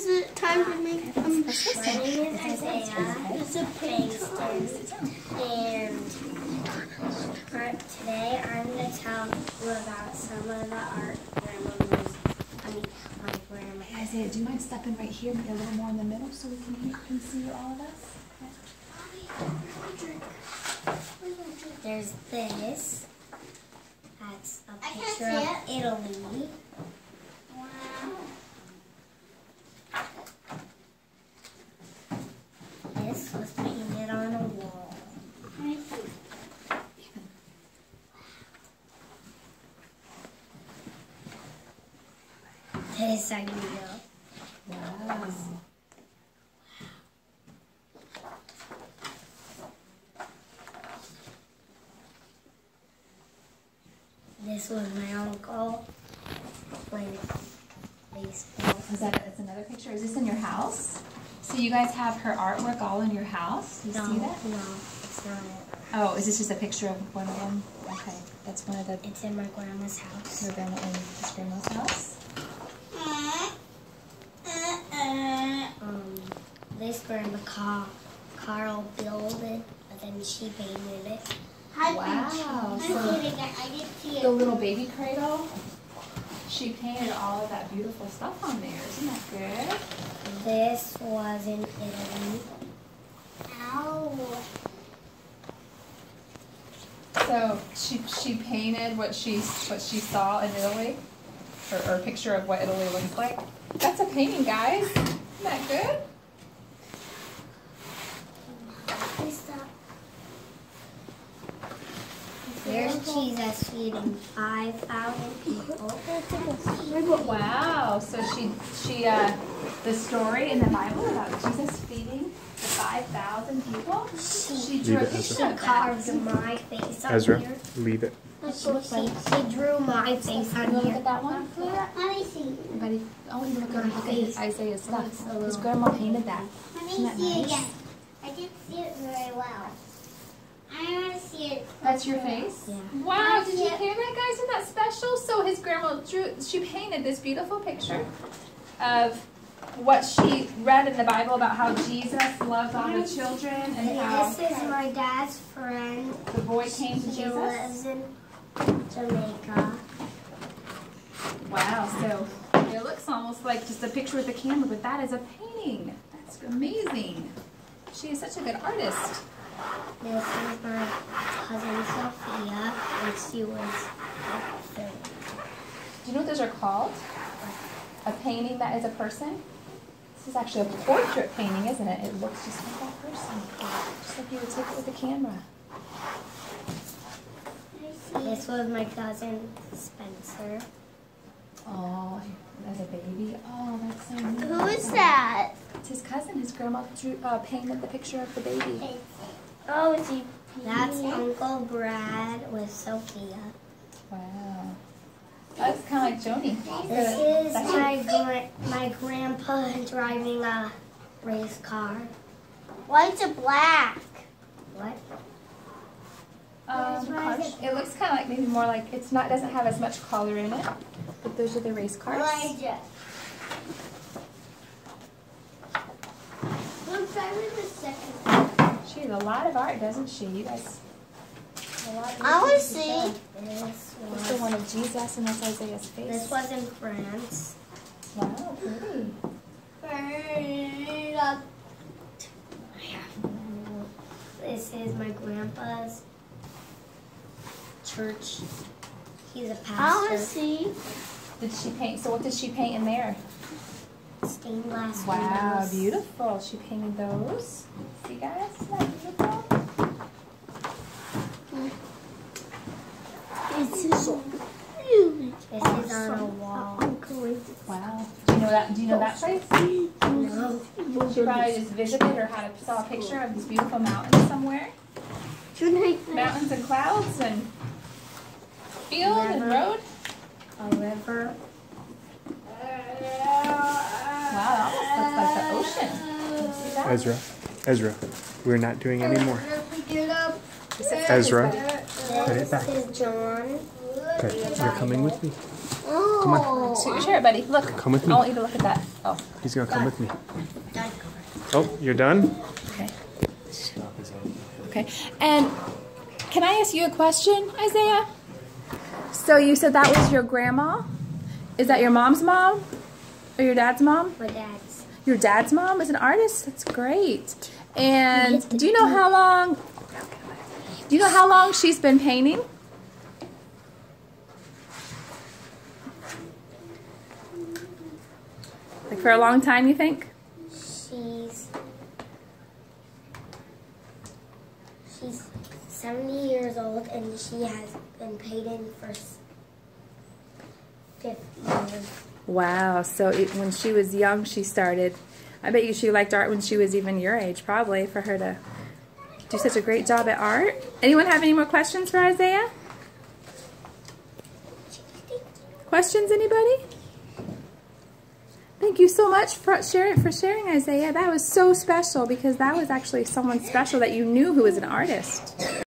is it time to make My name is Isaiah. It's a painting. And today I'm going to tell you about some of the art my grandma. Isaiah, do you mind stepping right here, maybe a little more in the middle so we can see all of us? There's this. That's a picture of Italy. Wow. This was painted on a wall. This I grew up. Wow. This was my uncle playing baseball. That's another picture. Is this in your house? So you guys have her artwork all in your house? You see that? No, it's not it. Oh, is this just a picture of one of them? Okay, that's one of the. It's in my grandma's house. Your grandma in his grandma's house. This grandma Carl built it, but then she painted it. Wow. So I didn't see the it. little baby cradle. She painted all of that beautiful stuff on there. Isn't that good? This was in Italy. Ow. So she painted what she saw in Italy, or a picture of what Italy looks like. That's a painting, guys. Isn't that good? There's Jesus feeding 5,000 people. Wow. So the story in the Bible about Jesus feeding the 5,000 people. She drew a picture of Carved that. my face on Ezra, here. leave it. She drew my face on You look here. at that one? Let me see. Everybody, oh, you look at Isaiah's stuff. His grandma painted that. Let Isn't me that see nice? again. I didn't see it very well. I want to see it. That's your face? Yeah. Wow, did you hear that, guys? Isn't that special? So his grandma she painted this beautiful picture of what she read in the Bible about how Jesus loved all the children and how This is my dad's friend. the boy came to He Jesus. lives in Jamaica. Wow, so it looks almost like just a picture with the camera, but that is a painting. That's amazing. She is such a good artist. This is my cousin Sophia, and she was third. Do you know what those are called? A painting that is a person? This is actually a portrait painting, isn't it? It looks just like that person. Just like you would take it with a camera. This was my cousin Spencer. Oh, as a baby. Oh, that's so neat. Who is that? It's his cousin. His grandma painted the picture of the baby. Oh, is he? That's Uncle Brad with Sophia. Wow. That's kind of like Joni. This is That's my grandpa driving a race car. White to black. What? It looks kind of like maybe more like it doesn't have as much color in it, but those are the race cars. Elijah. Let's start with the second one. She has a lot of art, doesn't she? You guys. A lot of I want to things see. show. This It's the was, one of Jesus, and that's Isaiah's face. this was in France. Wow, pretty. This is my grandpa's church. He's a I want to pastor. see. Did she paint? So what did she paint in there? Stained glass Wow, windows. beautiful. She painted those. See, guys? Isn't that beautiful? This is so huge. This is on a wall. Wow. Do you know that place? No. She probably just visited or saw a picture of these beautiful mountains somewhere. Mountains and clouds and field and road. A river. Wow, that almost looks like the ocean. Can you see that? Ezra, we're not doing any more. This is Ezra. This Put it back. is John. Okay, you're coming with me. Oh. Come on. Share it, buddy. Look. Come with me. I want you to look at that. Oh, He's gonna come with me. Dad, Oh, you're done? okay. Okay. And can I ask you a question, Isaiah? So you said that was your grandma? Is that your mom's mom? Or your dad's mom? my dad's. Your dad's mom is an artist? That's great. And do you know how long she's been painting? Like for a long time, you think? She's 70 years old, and she has been painting for 50 years. Wow. So when she was young, she started. I bet you she liked art when she was even your age, probably, for her to do such a great job at art. Anyone have any more questions for Isaiah? Questions, anybody? Thank you so much for sharing, Isaiah. That was so special because that was actually someone special that you knew who was an artist.